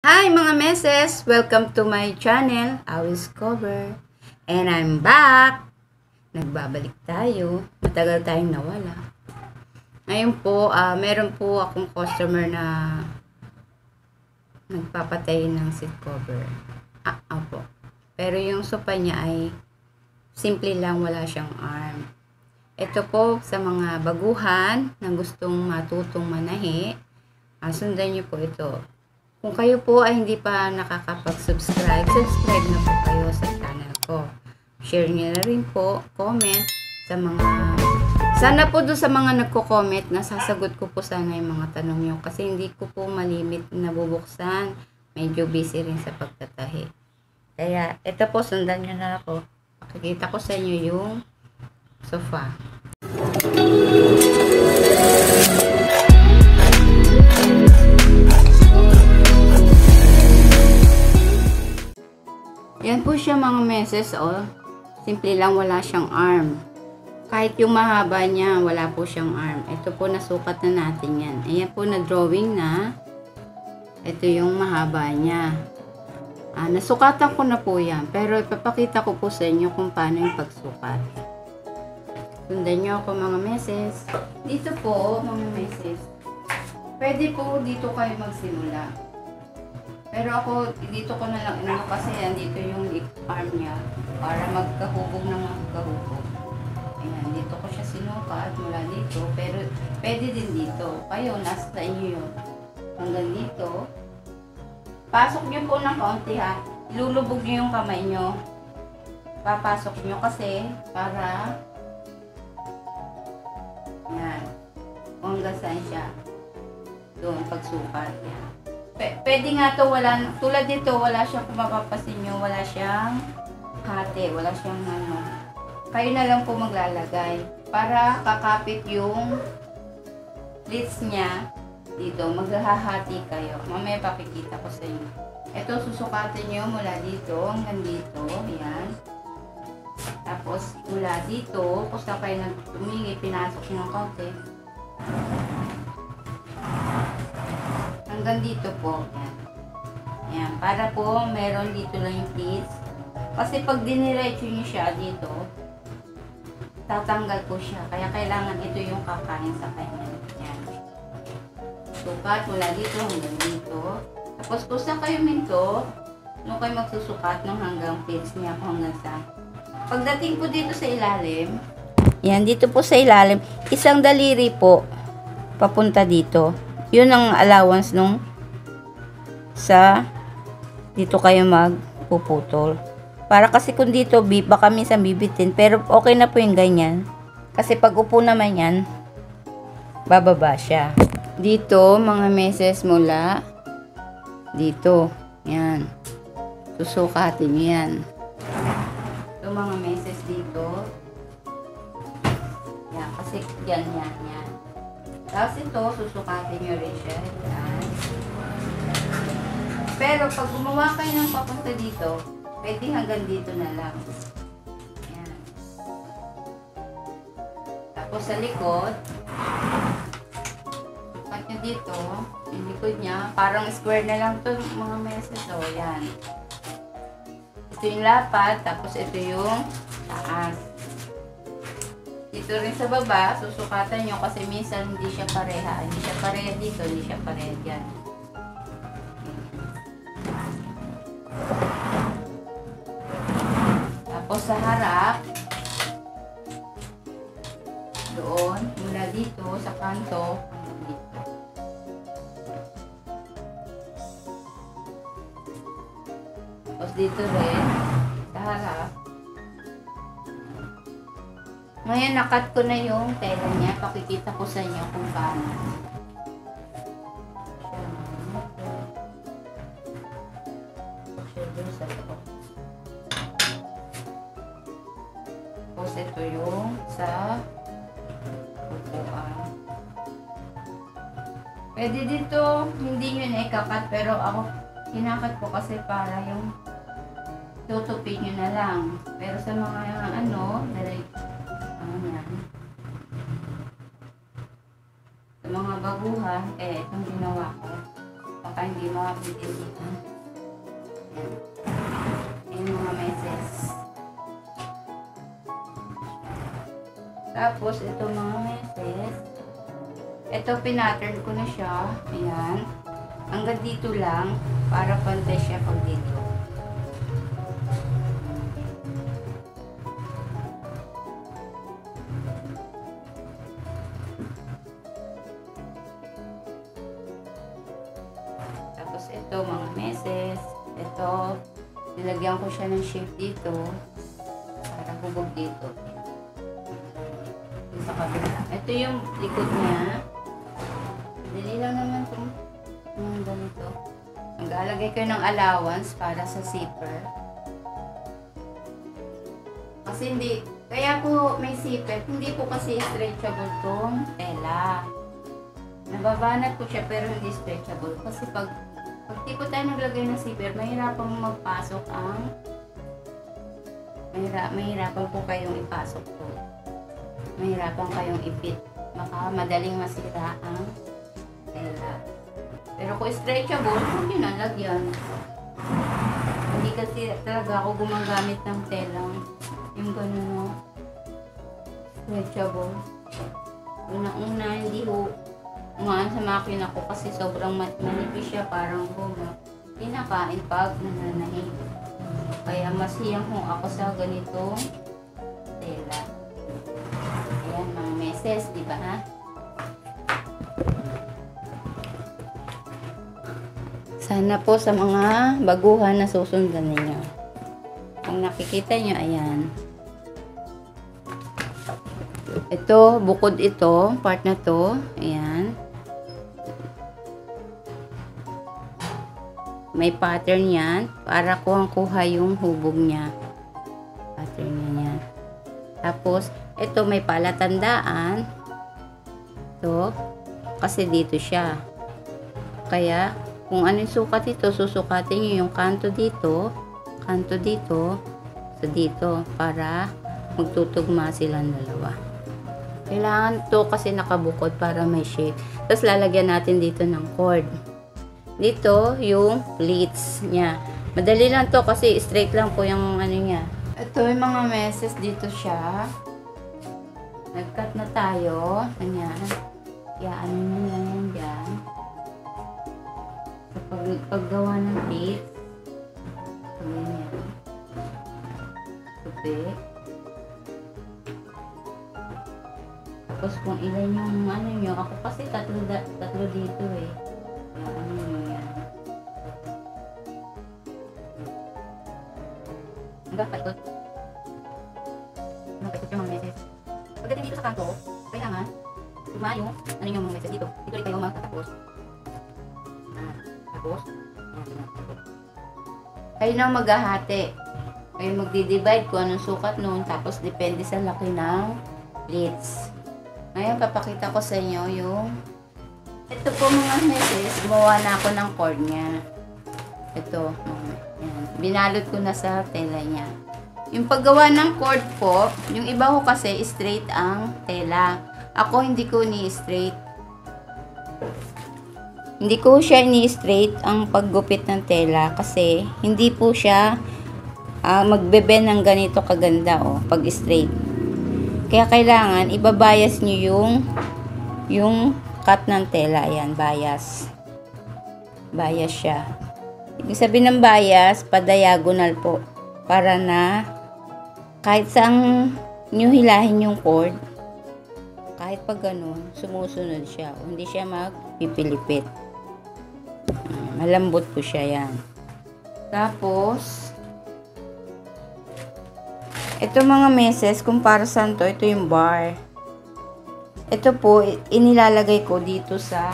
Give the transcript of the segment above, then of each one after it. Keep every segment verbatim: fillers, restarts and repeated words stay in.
Hi mga meses! Welcome to my channel, Awis Cover. And I'm back! Nagbabalik tayo. Matagal tayong nawala. Ngayon po, uh, meron po akong customer na nagpapatay ng seat cover. Ah, opo. Pero yung sofa niya ay simple lang, wala siyang arm. Ito po sa mga baguhan na gustong matutong manahi. Uh, sundan niyo po ito. Kung kayo po ay hindi pa nakakapag-subscribe, subscribe na po kayo sa channel ko. Share niyo na rin po, comment sa mga... Sana po doon sa mga nagko-comment, nasasagot ko po sana yung mga tanong nyo. Kasi hindi ko po malimit na bubuksan. Medyo busy rin sa pagtatahi. Kaya, ito po, sundan nyo na ako. Pakikita ko sa inyo yung sofa. Yan po siya mga meses, oh. Simple lang, wala siyang arm. Kahit yung mahaba niya, wala po siyang arm. Ito po, nasukat na natin yan. Ayan po, na-drawing na. Ito yung mahaba niya. Ah, nasukatan ko na po yan. Pero ipapakita ko po sa inyo kung paano yung pagsukat. Sundan nyo ako mga meses. Dito po, mga meses. Pwede po dito kayo magsimula. Pero ako, dito ko na lang inano kasi yan, dito yung arm niya para magkahubog na magkahubog. Ayan, dito ko siya sinukat mula dito. Pero pwede din dito. Kayo, nasa inyo yun. Hanggang dito. Pasok nyo po ng kaunti ha. Ilulubog nyo yung kamay nyo. Papasok nyo kasi para yan. Kung hanggang saan siya. Doon, pagsukat. Yan. Pwede nga to, wala, tulad dito, wala siyang, kung mapapasin nyo, wala siyang hati, wala siyang ano. Kayo na lang po maglalagay para kakapit yung pleats niya dito, maghahati kayo. Mamaya pakikita ko sa inyo. Ito, susukatin nyo mula dito hanggang dito, yan. Tapos, mula dito, kung saan kayo nagtumingi, pinasok nyo ng kaunti. Hanggang dito po. Yan. Yan. Para po, meron dito lang yung pleats. Kasi pag diniretso nyo siya dito, tatanggal po siya. Kaya kailangan ito yung kakain sa kanya. Yan. Sukat mula dito hanggang dito. Tapos kung saan kayo minto, nung kayo magsusukat nung hanggang pleats niya kung hanggang sa. Pagdating po dito sa ilalim, yan, dito po sa ilalim, isang daliri po, papunta dito. Yun ang allowance nung sa dito kayo magpuputol. Para kasi kung dito, baka minsan bibitin. Pero okay na po yung ganyan. Kasi pag upo naman yan, bababa siya. Dito, mga meses mula dito. Yan. Susukatin yan. Ito mga meses dito. Yan. Kasi yan, yan, yan. Tapos ito, susukatin nyo rin siya. Yan. Pero pag gumawa kayo ng papunta dito, pwede hanggang dito na lang. Yan. Tapos sa likod, sukat nyo dito, yung likod niya, parang square na lang to mga meses. So, yan. Ito yung lapad, tapos ito yung taas. Dito rin sa baba, susukatan nyo kasi minsan hindi siya pareha. Hindi siya pareha dito, hindi siya pareha dyan. Tapos sa harap, doon, mula dito, sa kanto, hanggang dito. Tapos dito rin, sa harap. Ngayon, nakat ko na yung tela niya. Pakikita ko sa inyo kung paano. Tapos ito yung sa upuan. Pwede dito, hindi nyo na ikakat. Pero ako, kinakat ko kasi para yung tutupin nyo na lang. Pero sa mga ano, direct yan. Sa mga baguhan, eh, itong ginawa ko. baka hindi makapintindihan. Ayan mga meses. Tapos ito mga meses, ito pinattern ko na siya. Ayan. Hanggang dito lang para pantay siya pag dito. Tapos ito mga meses, ito nilagyan ko siya ng shape dito para hubog dito. Sa kabila. Ito yung likod niya. Dali lang naman itong yung ganito. Nag-aalagay ko ng allowance para sa zipper. Kasi hindi, kaya po may zipper, hindi po kasi stretchable tong tela. Nababanat ko siya pero hindi stretchable. Kasi pag, pag di po tayo naglagay ng zipper, mahirapang magpasok ang mahirap, mahirapan po kayong ipasok po. Mahirapan kayong ipit. Baka madaling masira ang tela. Pero kung stretchable, hindi na lagyan. Hindi kasi talaga ako gumagamit ng telang yung gano'n, no? Stretchable. Una-una, hindi ho umaan sa makina ko kasi sobrang manipis siya, parang guma. Pinakain pag nananahid. Kaya mas hiyang kung ako sa ganitong tela. Ayan mga meses, di ba ha? Sana po sa mga baguhan na susundan ninyo. Kung nakikita nyo, ayan. Ito, bukod ito, part na to, ayan. May pattern yan, para kuhang-kuha yung hubog niya. Pattern niya yan. Tapos, ito may palatandaan. Ito, kasi dito siya. Kaya, kung ano yung sukat ito, susukatin nyo yung kanto dito, kanto dito, sa dito, para magtutugma silang dalawa. Kailangan to kasi nakabukod para may shape. Tapos lalagyan natin dito ng cord. Dito yung pleats niya. Madali lang to kasi straight lang po yung ano niya. Ito yung mga meses dito siya. Nag-cut na tayo. Ganyan. Kaya ano nyo lang yan dyan. Pag, paggawa ng pleats, ganyan. Tupi. Tapos kung ilan yung ano nyo, ako kasi tatlo, tatlo dito eh. Kaya ano nyo yan. Hanggang paikot. Hanggang paikot yung mga meses. Pagdating dito sa kanto, kailangan tumayo, ano yung mga meses dito. Dito rin kayo magtatapos. Ah, tapos, kayo na maghahati. Kayo magdi-divide kung anong sukat noon. Tapos, depende sa laki ng pleats. Ngayon, papakita ko sa inyo yung ito po mga meses. Gumawa na ako ng cord niya. Ito. Yan. Binalot ko na sa tela niya. Yung paggawa ng cord po, yung iba ko kasi straight ang tela. Ako hindi ko ni-straight. Hindi ko siya ni-straight ang paggupit ng tela kasi hindi po siya uh, magbe-bend ng ganito kaganda oh, pag straight. Kaya kailangan ibabayas nyo yung yung cut ng tela. Ayan, bias. Bias siya. Ibig sabihin ng bias, pa-diagonal po. Para na kahit saan nyo hilahin yung cord, kahit pag ganun, sumusunod siya. O, hindi siya magpipilipit. Malambot po siya yan. Tapos, ito mga meses, kung para saan to, ito yung bar. Ito po, inilalagay ko dito sa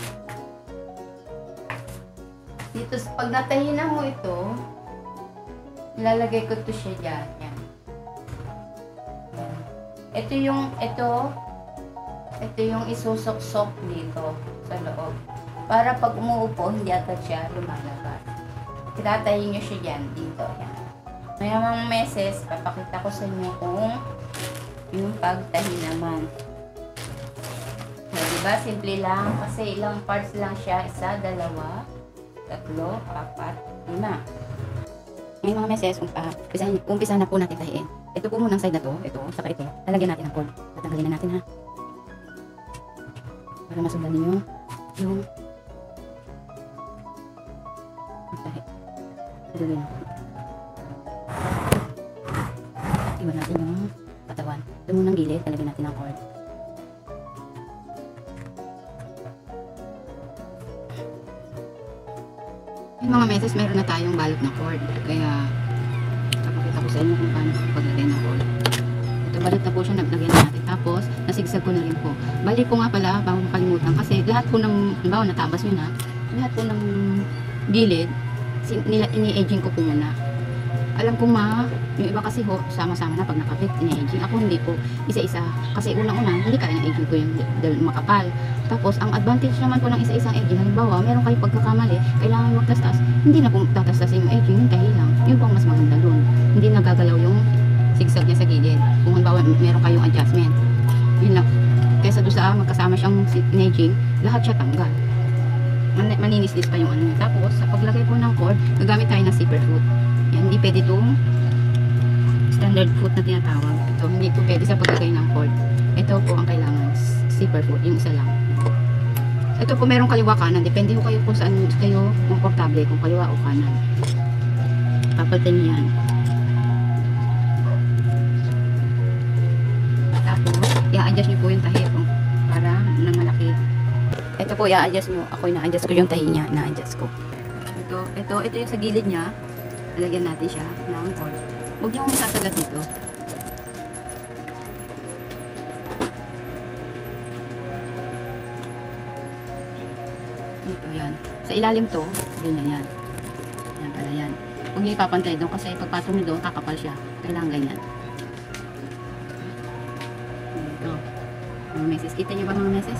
dito, pag natahinan mo ito, ilalagay ko to siya dyan. Yan. Yan. Ito yung, ito, ito yung isusok-sok dito sa loob. Para pag umuupo, hindi agad siya lumalabas. Itatahin nyo siya dyan, dito. Yan. May mga meses, papakita ko sa inyo kung yung pagtahi naman. So, diba? Simple lang. Kasi ilang parts lang siya. Isa, dalawa, tatlo, apat, lima. Ngayon mga meses, um, uh, umpisa, umpisa na po natin tahiin. Ito po munang side na to, ito, saka ito, lalagyan natin ng cord. Tatanggalin na natin ha. Para masundan ninyo yung tahi. Lalagyan na cord. Iwan natin yung katawan. Ito munang gilid, lalagyan natin ng cord. Yung mga meses, meron na tayong balot na cord. Kaya, papakita ko sa inyo kung paano paglagay ng cord. Ito, balot na po siya, naglagay na natin. Tapos, nasigsag ko na rin po. Bali po nga pala, bago makalimutan, kasi lahat po ng, bawa natabas nyo na, lahat po ng gilid, nila, ini-aging ko po muna. Alam ko ma, yung iba kasi ho, sama-sama na pag nakapit, ini-aging. Ako hindi po, isa-isa. Kasi unang-una, hindi kaya na-aging ko yung dahil makapal. Tapos, ang advantage naman po ng isa-isang aging, halimbawa, meron kayo pagkakamali, kailangan magtastas, hindi na po tatastasin yung aging, yung tahi lang. Yun po ang mas maganda dun. Hindi nagagalaw yung sigsag niya sa gilid. Kung halimbawa, meron kayong adjustment. Yun lang. Kesa doon sa magkasama siyang aging, lahat siya tanggal. Man maninis-lis pa yung ano niya. Tapos, sa paglagay po ng cord, gagamit tayo ng zipper foot. Yan, hindi pwede itong standard foot na tinatawag. Ito, hindi po pwede sa paglagay ng cord. Ito po ang kailangan, zipper foot, yung isa lang. Ito po meron kaliwa kanan, depende po kayo kung saan kayo komportable, kung kaliwa o kanan. Papalitan niyo yan. Tapos, i-adjust niyo po yung tahi po para nang malaki. Ito po, i-adjust niyo. Ako ina-adjust ko yung tahi niya, ina-adjust ko. Ito, ito, ito yung sa gilid niya. Lagyan natin siya ng cord. Huwag niyo akong sasagat dito. Ito yan. Sa ilalim to, ganyan yan. Yan pala yan. Huwag niyo ipapantay doon kasi pagpatong niyo doon, kakapal siya. Kailangan ganyan. Ito. Mga meses. Kita niyo ba mga meses?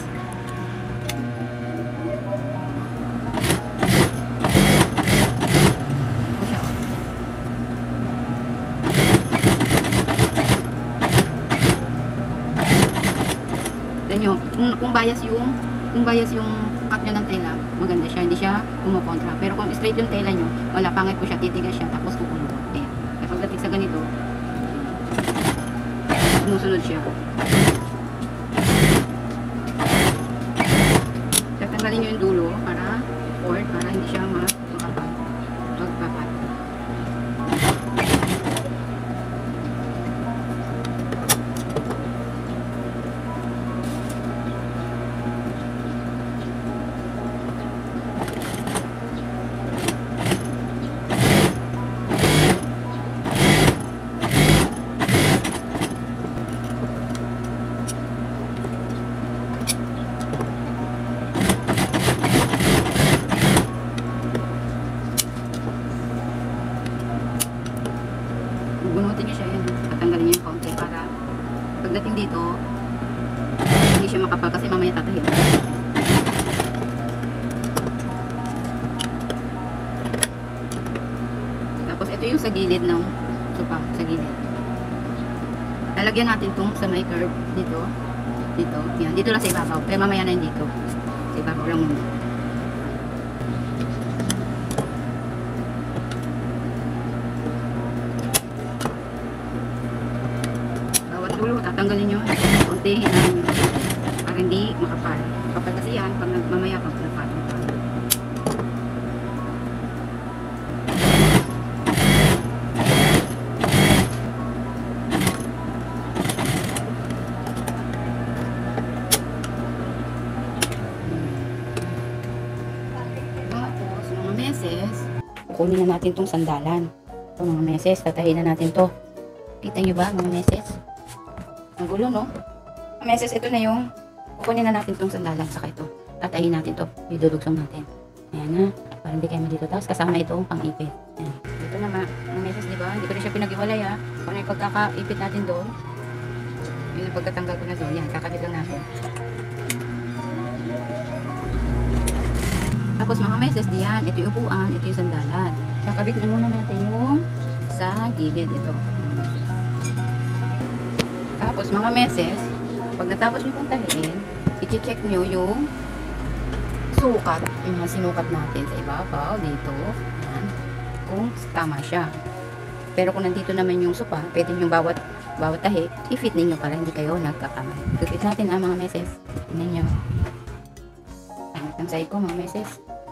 Nyo, kung, kung bias yung kung bias yung cut nyo ng tela, maganda siya, hindi siya kumukontra. Pero kung straight yung tela nyo, wala, pangit po siya, titigas siya, tapos kukulong. Ayan. Kaya pagdating sa ganito, sumusunod siya. Tatanggalin nyo yung dulo para cord, para hindi siya makapag magpapat. Bunutin niyo siya yun. Patanggalin niyo yung konti para pagdating dito, hindi siya makapal kasi mamaya tatahin. Tapos ito yung sa gilid ng sopa, sa gilid. Lalagyan natin itong sa may curve dito. Dito. Yan. Dito lang sa ibabaw. Kaya mamaya na yun dito. Sa ibabaw lang muna. Dulo, tatanggalin nyo, untihin namin nyo para hindi makapal. Kapag kasi yan, pag mamaya pag napatong pa. Tapos, mga meses, kukunin na natin itong sandalan. Ito mga meses, tatahin na natin to. Kita nyo ba mga meses? Ang gulo, no? Meses, ito na yung kukunin na natin itong sandalan saka ito. Tatahin natin to. Idudugsong natin. Ayan na. Para hindi kayo dito. Tapos kasama ito ang pang-ipit. Ayan. Ito na mga meses, di ba? Hindi ko rin siya pinag-iwalay, ha? Kung ano yung pagkaka-ipit natin doon. Yun yung pagkatanggal ko na doon. Yan, kakabit lang natin. Tapos mga meses, diyan. Ito yung upuan. Ito yung sandalan. Kakabit na muna natin yung sa gilid ito. Tapos mga meses, pag natapos nyo puntahin, i-check nyo yung sukat, yung mga sinukat natin sa ibabaw, dito, yan, kung tama siya. Pero kung nandito naman yung sopa, pwede yung bawat, bawat tahi, i-fit ninyo para hindi kayo nagkakamay. I-fit natin ang mga meses. Tingnan nyo. Pangit ng side ko, mga meses.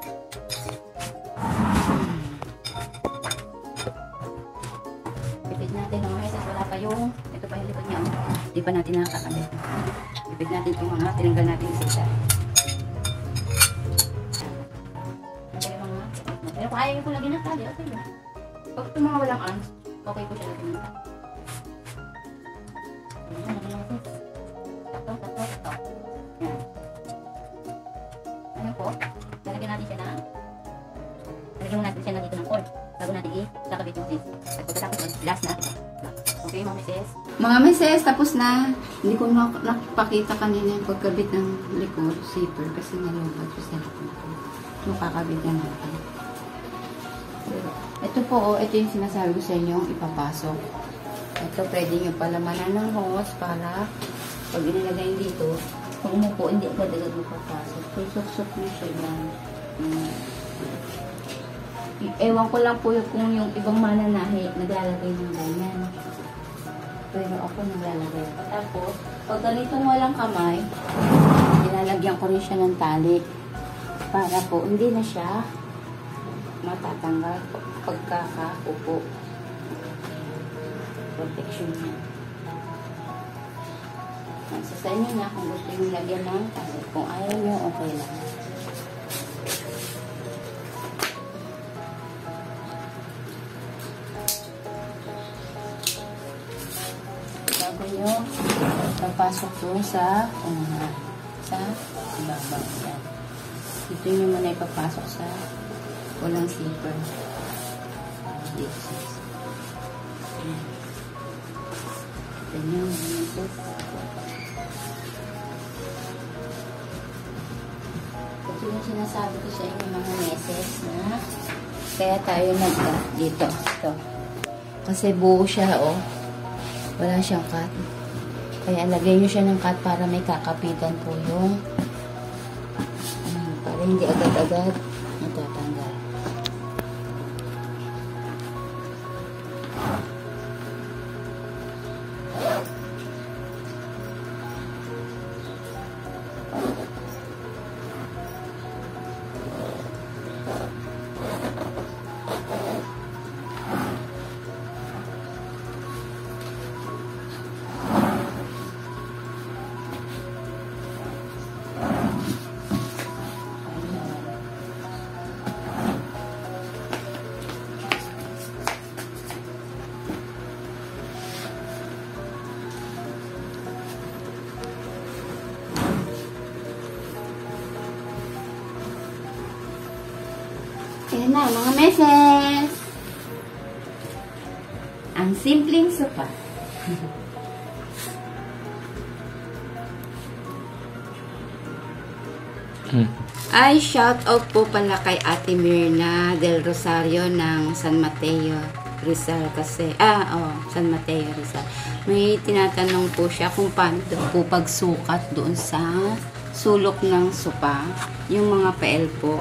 I-fit natin mga meses, wala pa yung, ito pa yung likod niya. Hindi pa natin nakakamay. I-fit natin itong mga, tinanggal natin yung sisa. Pero kung ayaw ko lagi na tali, okay ba? Pag ito mga walang arms, okay po siya lagi na tali. Ayan, lagi natin. Tato, tato, tato. Ayan. Ano po? Lalagyan natin siya na, lalagyan natin siya na dito ng cord. Bago natin i-kakabit yung sis. At pagkatapos, last na. Okay, mga meses. Mga meses, tapos na. Hindi ko nak nakapakita kanina yung pagkabit ng likod, zipper, kasi nalubad ko sa likod ko. So, kakabit na natin. Ito po, oh, ito yung sinasabi ko sa inyo, ipapasok. Ito, pwede nyo palamanan ng hose para pag inilagay dito, pag umupo, hindi agad-agad mapapasok. Susok-sok nyo siya lang. Hmm. Ewan ko lang po kung yung ibang mananahi naglalagay ng ganyan. Pero ako naglalagay. Tapos, pag ganitong walang kamay, nilalagyan ko rin siya ng tali. Para po, hindi na siya matatanggal pagkakaupo. Protection niya. Nasa sa inyo na kung gusto nyo lagyan ng tali. Kung ayaw nyo, okay lang. Bago nyo, papasok doon sa una, sa ibabaw. Yan. Dito nyo muna ipapasok sa walang zipper. Dito sis. Ito nyo. Ito. Ito yung sinasabi ko sa inyo mga meses na kaya tayo nagka dito. Ito. Kasi buo siya, oh. Wala siyang cut. Kaya lagay nyo siya ng cut para may kakapitan po yung um, para hindi agad-agad natatanggal. Ayan na, mga meses. Ang simpleng sopa. hmm. Ay, shout out po pala kay Ate Mirna del Rosario ng San Mateo, Rizal kasi. Ah, oh, San Mateo, Rizal. May tinatanong po siya kung paano po pagsukat doon sa sulok ng sopa. Yung mga pael po.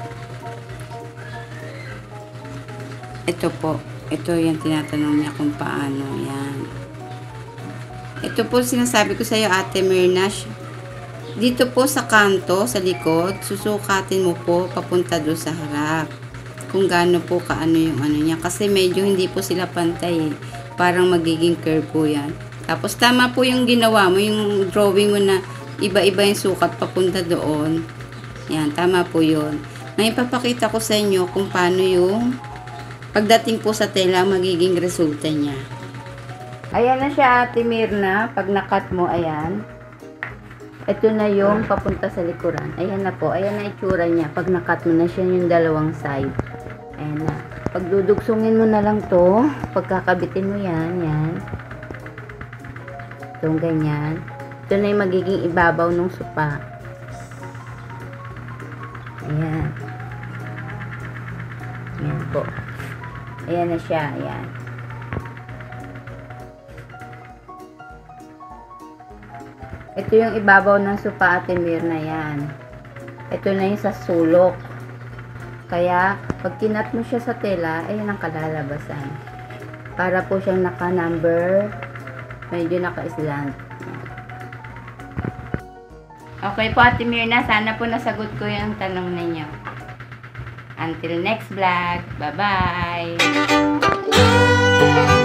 Ito po. Ito yung tinatanong niya kung paano. Yan. Ito po sinasabi ko sa iyo, Ate Mirna. Dito po sa kanto, sa likod, susukatin mo po papunta doon sa harap. Kung gaano po kaano yung ano niya. Kasi medyo hindi po sila pantay. Eh. Parang magiging curve po yan. Tapos tama po yung ginawa mo, yung drawing mo na iba-iba yung sukat papunta doon. Yan, tama po yun. Ngayon papakita ko sa inyo kung paano yung pagdating po sa tela, magiging resulta niya. Ayan na siya, Ate Mirna. Pag nakat mo, ayan. Ito na yung papunta sa likuran. Ayan na po. Ayan na itsura niya. Pag nakat mo na siya yung dalawang side. Ayan na. Pag dudugsungin mo na lang to, pagkakabitin mo yan, yan. Itong ganyan. Ito na yung magiging ibabaw ng sopa. Ayan. Ayan po. Ayan na siya. Ayan. Ito yung ibabaw ng sopa, Ate Mirna. Yan. Ito na yung sa sulok. Kaya, pag kinat mo siya sa tela, ayan ang kalalabasan. Para po siyang naka-number, medyo naka-islant. Okay po, Ate Mirna, sana po nasagot ko yung tanong ninyo. Until next vlog, bye-bye!